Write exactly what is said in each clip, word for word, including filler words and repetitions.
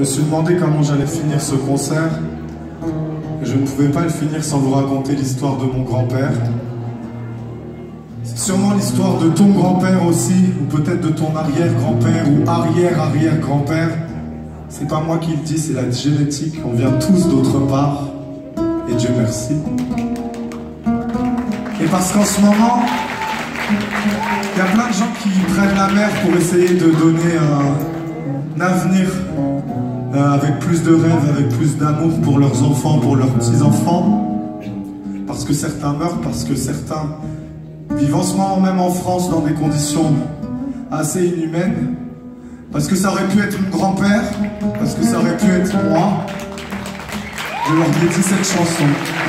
me suis demandé comment j'allais finir ce concert. Et je ne pouvais pas le finir sans vous raconter l'histoire de mon grand-père. C'est sûrement l'histoire de ton grand-père aussi, ou peut-être de ton arrière-grand-père, ou arrière-arrière-grand-père. C'est pas moi qui le dis, c'est la génétique. On vient tous d'autre part. Et Dieu merci. Et parce qu'en ce moment, il y a plein de gens qui prennent la mer pour essayer de donner un, un avenir euh, avec plus de rêves, avec plus d'amour pour leurs enfants, pour leurs petits-enfants. Parce que certains meurent, parce que certains vivent en ce moment même en France dans des conditions assez inhumaines. Parce que ça aurait pu être mon grand-père, parce que ça aurait pu être moi. Je leur dédie cette chanson.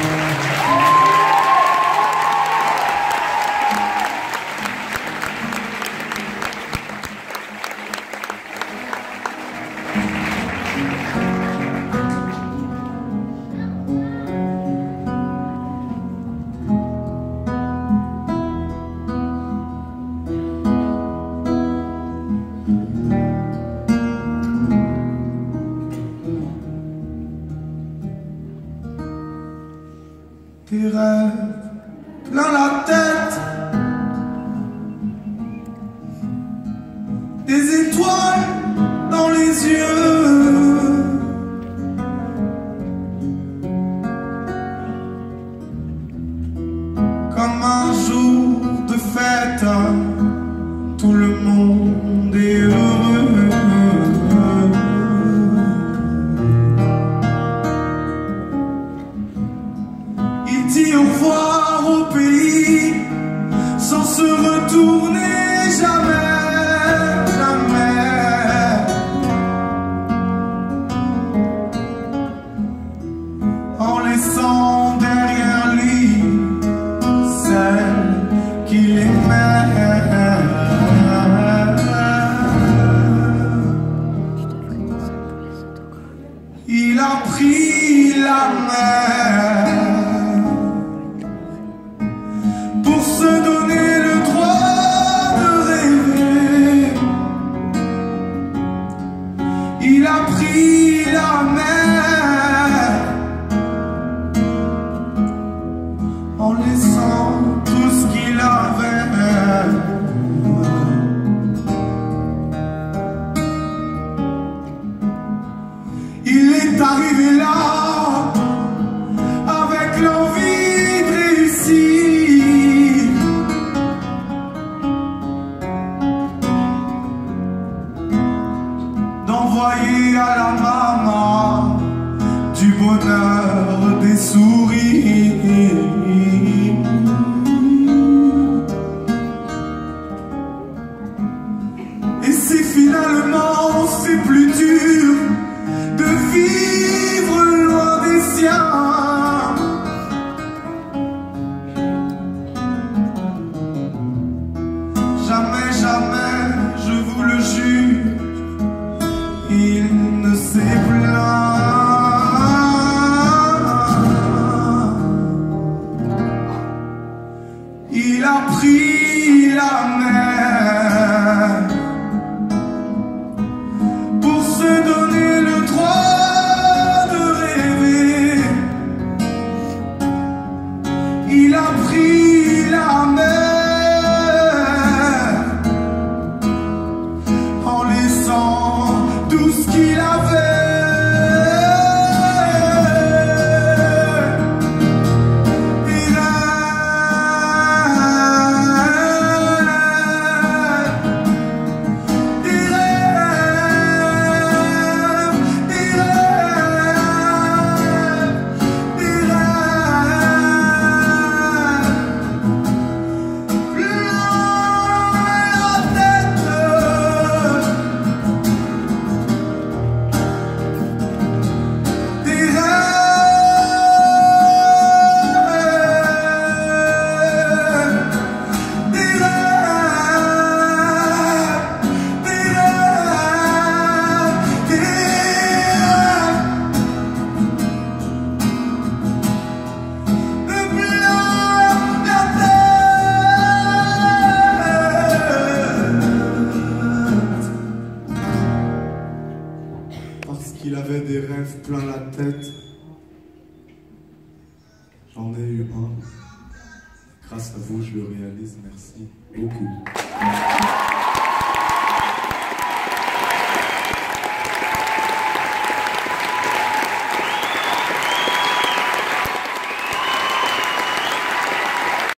Tes rêves plein la tête, des étoiles dans les yeux, comme un jour de fête, tout le monde est heureux. Dit au revoir au pays sans se retourner jamais, jamais, en laissant derrière lui celle qu'il aimait. Il a pris la mer pour se donner le droit de rêver. Il a pris la mer en laissant tout ce qu'il avait. Il est arrivé là avec l'envie de réussir, d'envoyer à la maman du bonheur, des sourires. Et si finalement c'est plus dur de vivre loin des siens, jamais, jamais, je vous le jure, il ne s'est plaint. Il a pris la mer pour se J'avais des rêves plein la tête. J'en ai eu un. Grâce à vous, je le réalise. Merci beaucoup.